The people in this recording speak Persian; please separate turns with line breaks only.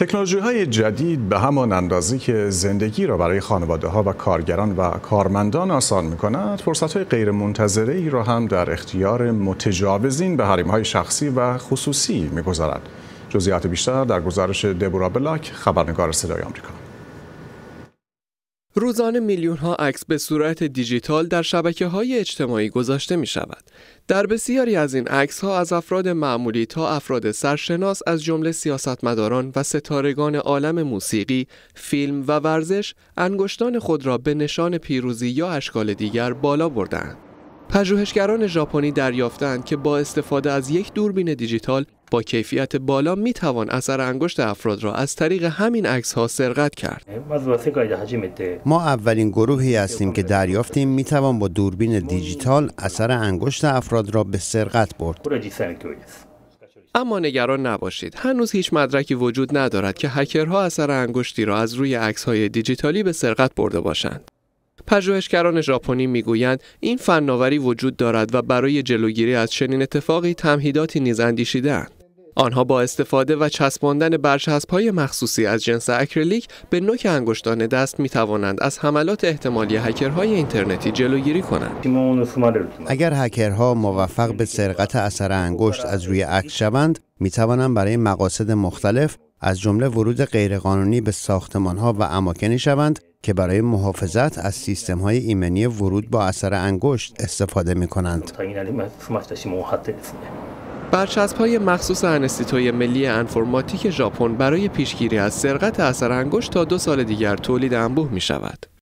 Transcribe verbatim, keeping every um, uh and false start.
تکنولوژی‌های جدید به همان اندازه که زندگی را برای خانواده‌ها و کارگران و کارمندان آسان می‌کند، فرصت‌های غیرمنتظره‌ای را هم در اختیار متجاوزین به حریم‌های شخصی و خصوصی می‌گذارد. جزئیات بیشتر در گزارش دبورا بلاک، خبرنگار صدای آمریکا.
روزانه میلیون‌ها عکس به صورت دیجیتال در شبکه‌های اجتماعی گذاشته می‌شود. در بسیاری از این عکس‌ها از افراد معمولی تا افراد سرشناس از جمله سیاستمداران و ستارگان عالم موسیقی، فیلم و ورزش انگشتان خود را به نشان پیروزی یا اشکال دیگر بالا بردند. پژوهشگران ژاپنی دریافتند که با استفاده از یک دوربین دیجیتال با کیفیت بالا میتوان اثر انگشت افراد را از طریق همین عکس‌ها سرقت کرد.
ما اولین گروهی هستیم که دریافتیم میتوان با دوربین دیجیتال اثر انگشت افراد را به سرقت برد.
اما نگران نباشید، هنوز هیچ مدرکی وجود ندارد که هکرها اثر انگشتی را از روی عکس‌های دیجیتالی به سرقت برده باشند. پژوهشگران ژاپنی میگویند این فناوری وجود دارد و برای جلوگیری از چنین اتفاقی تمهیداتی نیز اندیشیده‌اند. آنها با استفاده و چسباندن برچسب‌های مخصوصی از جنس اکریلیک به نوک انگشتان دست می‌توانند از حملات احتمالی هکرهای اینترنتی جلوگیری کنند.
اگر هکرها موفق به سرقت اثر انگشت از روی عکس شوند، می‌توانند برای مقاصد مختلف از جمله ورود غیرقانونی به ساختمان‌ها و اماکنی شوند که برای محافظت از سیستم‌های ایمنی ورود با اثر انگشت استفاده می‌کنند.
برچسب‌های مخصوص انستیتوی ملی انفرماتیک ژاپن برای پیشگیری از سرقت اثر انگشت تا دو سال دیگر تولید انبوه می‌شود.